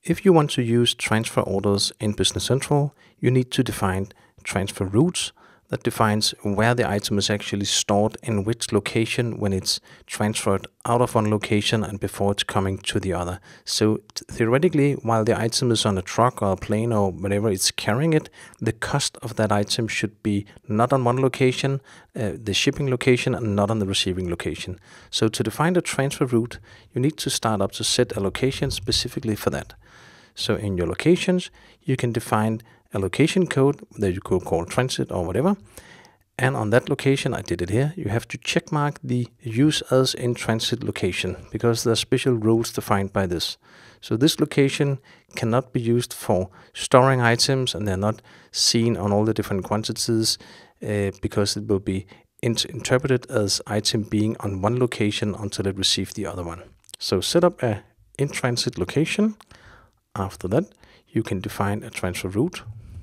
If you want to use transfer orders in Business Central, you need to define transfer routes that defines where the item is actually stored in which location when it's transferred out of one location and before it's coming to the other. So theoretically, while the item is on a truck or a plane or whatever it's carrying it, the cost of that item should be not on one location, the shipping location, and not on the receiving location. So to define the transfer route, you need to start up to set a location specifically for that. So in your locations, you can define a location code that you could call transit or whatever. And on that location, I did it here, you have to check mark the use as in transit location because there are special rules defined by this. So this location cannot be used for storing items and they're not seen on all the different quantities because it will be interpreted as item being on one location until it receives the other one. So set up a in transit location. After that, you can define a transfer route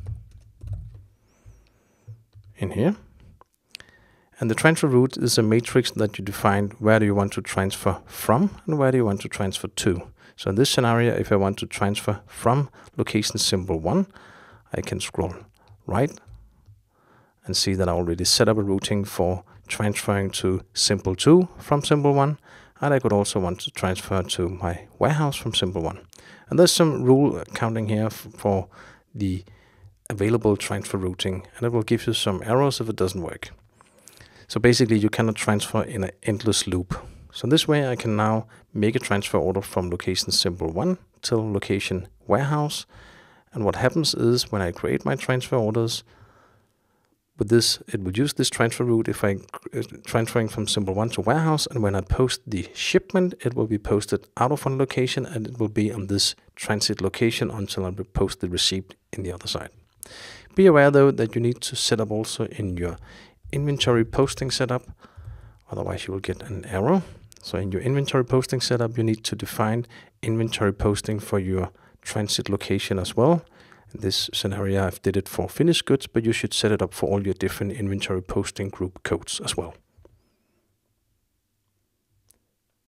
in here. And the transfer route is a matrix that you define where do you want to transfer from and where do you want to transfer to. So in this scenario, if I want to transfer from location symbol 1, I can scroll right and see that I already set up a routing for transferring to symbol 2 from symbol 1. And I could also want to transfer to my warehouse from symbol 1. And there's some rule counting here for the available transfer routing, and it will give you some errors if it doesn't work. So basically you cannot transfer in an endless loop. So this way I can now make a transfer order from location symbol 1 till location warehouse. And what happens is when I create my transfer orders, with this, it will use this transfer route if I'm transferring from symbol 1 to warehouse, and when I post the shipment, it will be posted out of one location and it will be on this transit location until I post the receipt in the other side. Be aware though that you need to set up also in your inventory posting setup, otherwise you will get an error. So in your inventory posting setup, you need to define inventory posting for your transit location as well. In this scenario, I've did it for finished goods, but you should set it up for all your different inventory posting group codes as well.